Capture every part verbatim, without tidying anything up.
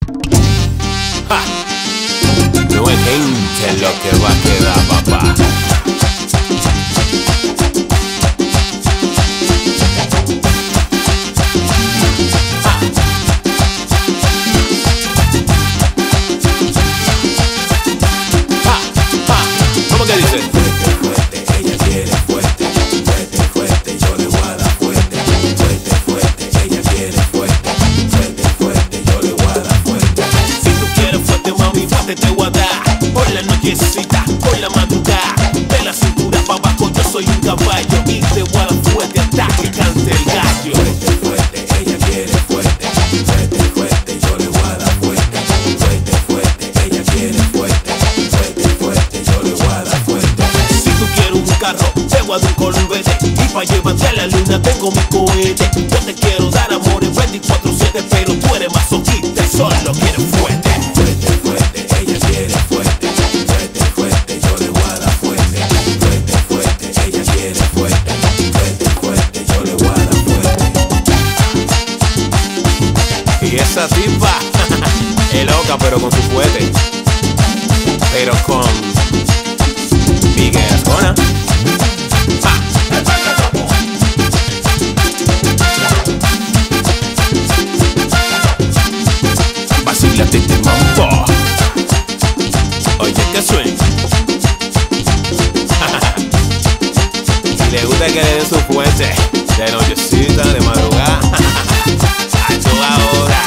Ja. No es gente lo que va a quedar, papá. Te voy a dar por la nochecita, por la madrugada, de la cintura para abajo yo soy un caballo y te voy a dar fuerte hasta que cante el gallo. Fuerte, fuerte, ella quiere fuerte, fuerte, fuerte, yo le voy a dar fuerte, fuerte, fuerte, ella quiere fuerte, fuerte, fuerte, yo le voy a dar fuerte. Si tú quieres un carro, te voy a dar un Corvette y para llevarte a la luna tengo mi cohete. Yo te quiero dar amor en veinticuatro siete, pero tú eres masoquista y solo quieres fuerte. Y esa tipa es loca pero con su fuerte, pero con Miguel Ascona. Vacílate este mambo. Oye que swing. Si le gusta que le den su fuerte de nochecita, de madrugada, a toda hora.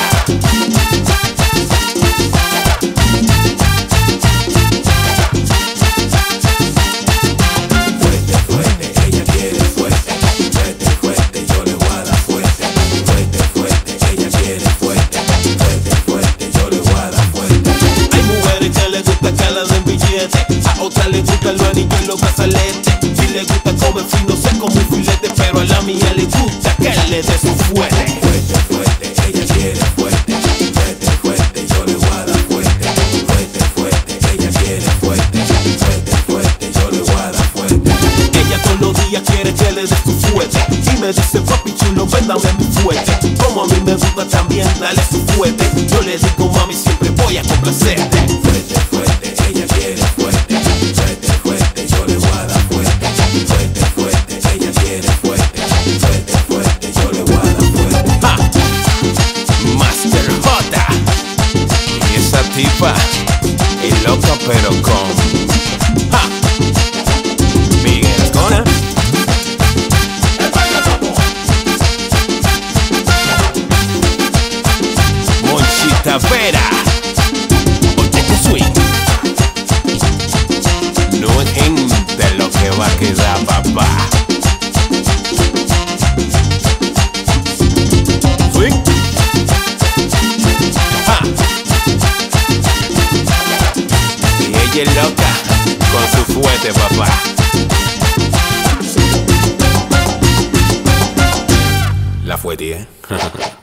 Fuerte, fuerte, ella quiere fuerte, fuerte, fuerte, yo le voy a dar fuerte, fuerte, fuerte, ella quiere fuerte, fuerte, fuerte, yo le voy a dar fuerte. Hay mujeres que les gusta que la den billete, a otras les gusta los anillos y los brazaletes. Si le gusta comer fino, sé como un filete, pero a la mía le gusta que le dé su fuerte. Fuerte, fuerte, ella quiere fuerte, fuerte, fuerte, yo le voy a dar fuerte, fuerte, fuerte, ella quiere fuerte, fuerte, fuerte, yo le voy a dar fuerte. Ella todos los días quiere que le dé su fuerte y me dice papi chulo, ven dame mi fuerte. Como a mí me gusta también, dale su fuerte. Yo le digo mami, siempre voy a complacerte. Fuerte, fuerte, ella quiere fuerte, fuerte, fuerte, yo le voy a dar fuerte, fuerte, fuerte, ella quiere fuerte, fuerte, fuerte, yo le voy a dar fuerte. Ja. Master J. Y esa tipa es loca pero con ja. Miguel Ascona. Monchita Vera. Oye que swing. No es gente lo que va a quedar, papá. Swing. Ja. Y ella es loca con su fuerte, papá. La fuerte, ¿eh?